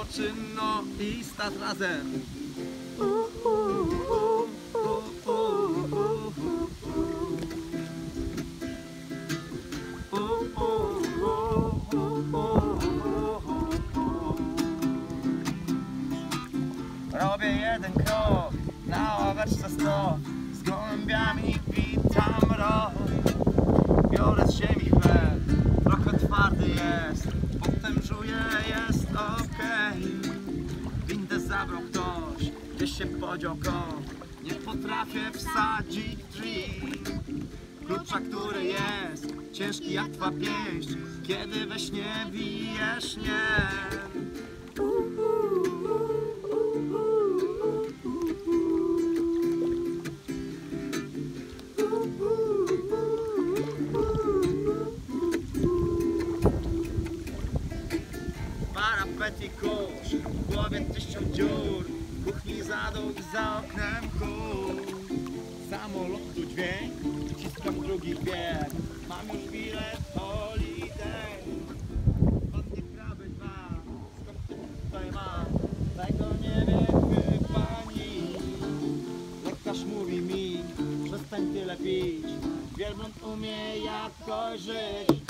oczy, no i start razem. Robię jeden krok na ławeczce 100, z gołębiami witam rok. Biorę z ziemi chleb, trochę twardy jest, potem żuję, jest okej. Windę zabrał ktoś, gdzieś się podział kot, nie potrafię wsadzić drzwi. Klucza, który jest ciężki jak twa pięść, kiedy we śnie wijesz nie. Parapet i kurz, w głowie 1000 dziur, w kuchni za dół i za oknem kur. Samolotu dźwięk, wciskam drugi bieg, mam już bilet holiday. Ładnie kraby dwa, skąd ty tutaj mam, tego nie wie chyba nikt. Lekarz mówi mi, przestań tyle pić, wielbłąd umie jakoś żyć.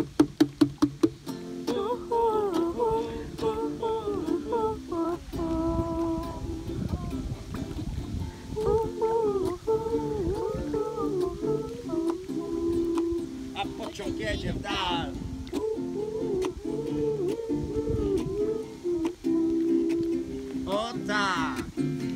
A pociąg jedzie w dal. O tak.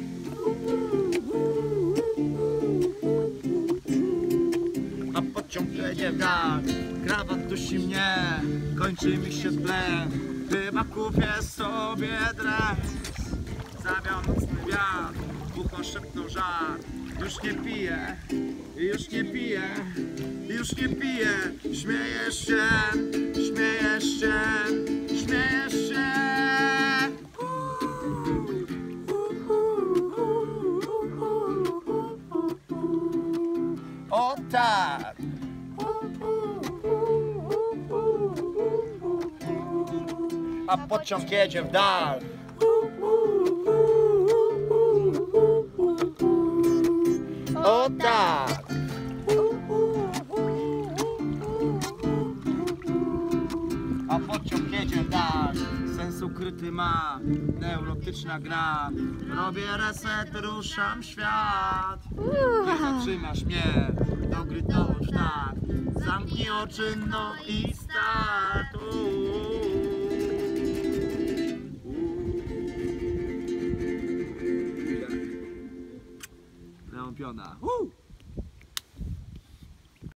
A pociąg jedzie w dal. Krawat dusi mnie, kończy mi się tlen. Chyba kupię sobie dres. Zawiał nocny wiatr, w ucho szepnął żart. Już nie piję, już nie piję, już nie piję. Śmiejesz się, śmiejesz się, śmiejesz się. O tak. A pociąg jedzie w dal. O tak! A pociąg jedzie w dal. Sens ukryty ma, neurotyczna gra. Robię reset, ruszam świat. Nie zatrzymasz mnie, do gry dołącz tak. Zamknij oczy, no i start. Leon Piona.